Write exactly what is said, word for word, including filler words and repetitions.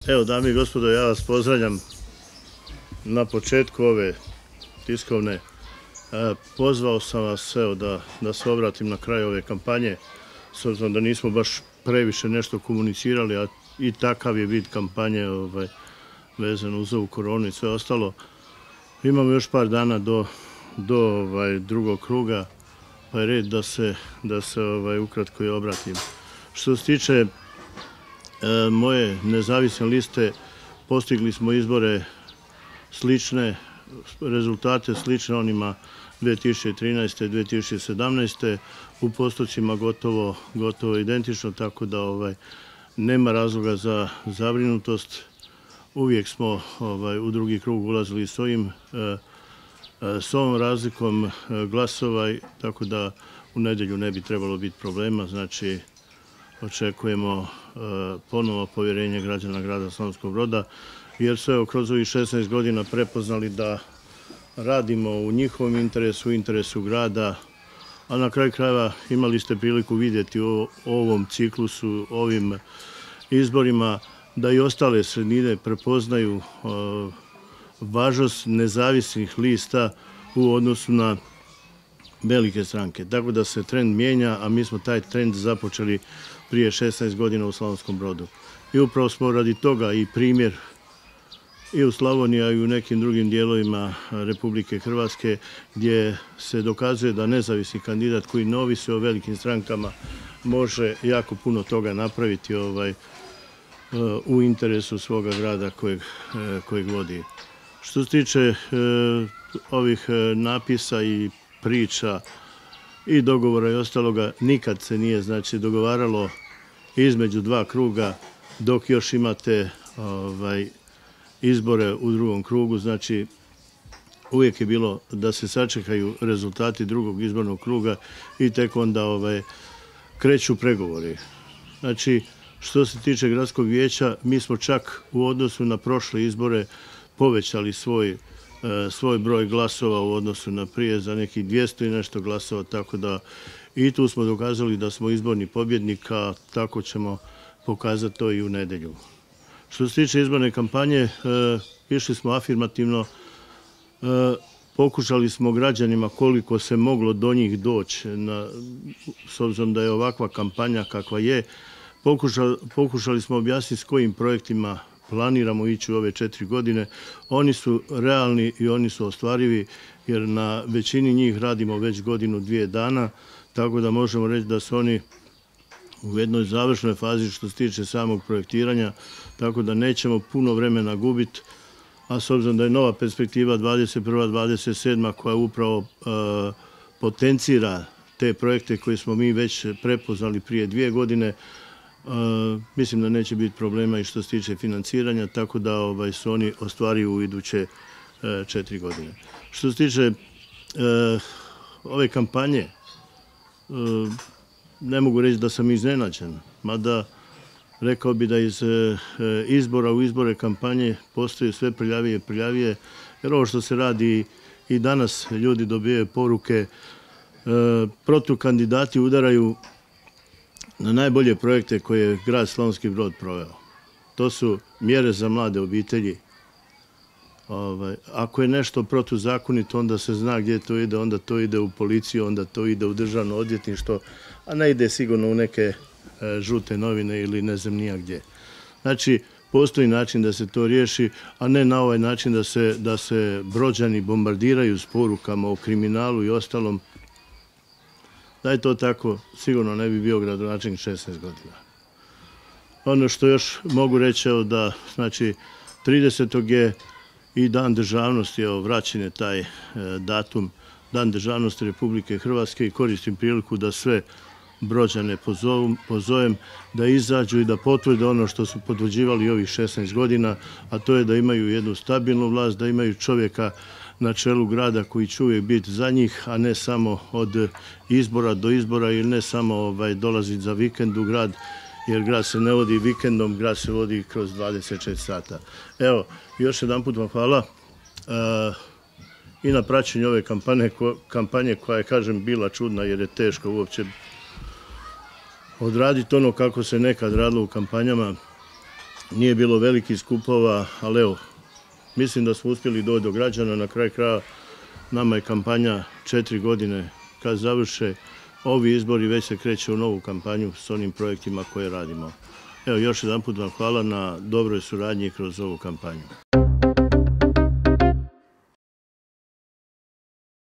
Evo, dame i gospodo, ja vas pozdravljam na početku ove tiskovne. E, pozvao sam vas evo, da, da se obratim na kraju ove kampanje, s obzirom da nismo baš previše nešto komunicirali, a i takav je vid kampanje ovaj, vezan uz ovu koronu i sve ostalo. Imamo još par dana do, do ovaj, drugog kruga, pa je red da se, da se ovaj, ukratko i obratim. Što se tiče e, moje nezavisne liste, postigli smo izbore slične, rezultate slične onima dve tisuće trinaeste. i dve tisuće sedamnaeste. u postocima gotovo, gotovo identično, tako da ovaj, nema razloga za zabrinutost. Uvijek smo ovaj, u drugi krug ulazili s ovim, e, s ovom razlikom glasova, tako da u nedjelju ne bi trebalo biti problema. Znači, očekujemo ponovo povjerenje građana grada Slavonskog Broda, jer su evo kroz ovih šesnaest godina prepoznali da radimo u njihovom interesu, u interesu grada, a na kraju krajeva imali ste priliku vidjeti u ovom ciklusu, ovim izborima, da i ostale sredine prepoznaju važnost nezavisnih lista u odnosu na velike stranke. Tako da se trend mijenja, a mi smo taj trend započeli prije šesnaest godina u Slavonskom Brodu. I upravo smo radi toga i primjer i u Slavoniji, a i u nekim drugim dijelovima Republike Hrvatske, gdje se dokazuje da nezavisni kandidat koji ne ovisi o velikim strankama može jako puno toga napraviti ovaj, u interesu svoga grada kojeg, kojeg vodi. Što se tiče e, ovih napisa i priča i dogovora i ostaloga, nikad se nije znači dogovaralo između dva kruga dok još imate ovaj, izbore u drugom krugu. Znači, uvijek je bilo da se sačekaju rezultati drugog izbornog kruga i tek onda ovaj, kreću pregovori. Znači, što se tiče gradskog vijeća, mi smo čak u odnosu na prošle izbore povećali svoj, svoj broj glasova u odnosu na prije za nekih dvjesto i nešto glasova, tako da i tu smo dokazali da smo izborni pobjednik, a tako ćemo pokazati to i u nedjelju. Što se tiče izborne kampanje, išli smo afirmativno, pokušali smo građanima koliko se moglo do njih doći, na, s obzirom da je ovakva kampanja kakva je, pokušali, pokušali smo objasniti s kojim projektima planiramo ići u ove četiri godine. Oni su realni i oni su ostvarivi, jer na većini njih radimo već godinu, dvije dana, tako da možemo reći da su oni u jednoj završnoj fazi što se tiče samog projektiranja, tako da nećemo puno vremena gubiti, a s obzirom da je nova perspektiva dvadeset prva dvadeset sedma koja upravo uh, potencira te projekte koje smo mi već prepoznali prije dvije godine, Uh, mislim da neće biti problema i što se tiče financiranja, tako da ovaj, su oni ostvariju u iduće uh, četiri godine. Što se tiče uh, ove kampanje, uh, ne mogu reći da sam iznenađen, mada rekao bi da iz uh, izbora u izbore kampanje postoje sve prljavije i prljavije, jer ovo što se radi i danas ljudi dobijaju poruke, uh, protukandidati udaraju na najbolje projekte koje je grad Slavonski Brod proveo. To su mjere za mlade obitelji. Ovaj, ako je nešto protuzakonito, onda se zna gdje to ide, onda to ide u policiju, onda to ide u državno odvjetništvo, a ne ide sigurno u neke e, žute novine ili ne znam nija gdje. Znači, postoji način da se to riješi, a ne na ovaj način da se, da se Brođani bombardiraju s porukama o kriminalu i ostalom. Da je to tako, sigurno ne bi bio gradonačelnik šesnaest godina. Ono što još mogu reći je da, znači, tridesetog je i dan državnosti, evo, vraćen je taj e, datum, dan državnosti Republike Hrvatske, i koristim priliku da sve Brođane pozovem, pozovem da izađu i da potvrde ono što su potvrđivali ovih šesnaest godina, a to je da imaju jednu stabilnu vlast, da imaju čovjeka na čelu grada koji će uvijek biti za njih, a ne samo od izbora do izbora ili ne samo ovaj, dolaziti za vikend u grad, jer grad se ne vodi vikendom, grad se vodi kroz dvadeset četiri sata. Evo, još jedan put vam hvala uh, i na praćenju ove kampanje, ko, kampanje koja je, kažem, bila čudna jer je teško uopće odraditi ono kako se nekad radilo u kampanjama. nije bilo velikih skupova, ali evo, mislim da smo uspjeli doći do građana. Na kraj kraja nama je kampanja četiri godine kad završe ovi izbori, već se kreće u novu kampanju s onim projektima koje radimo. Evo, još jedan put vam hvala na dobroj suradnji kroz ovu kampanju.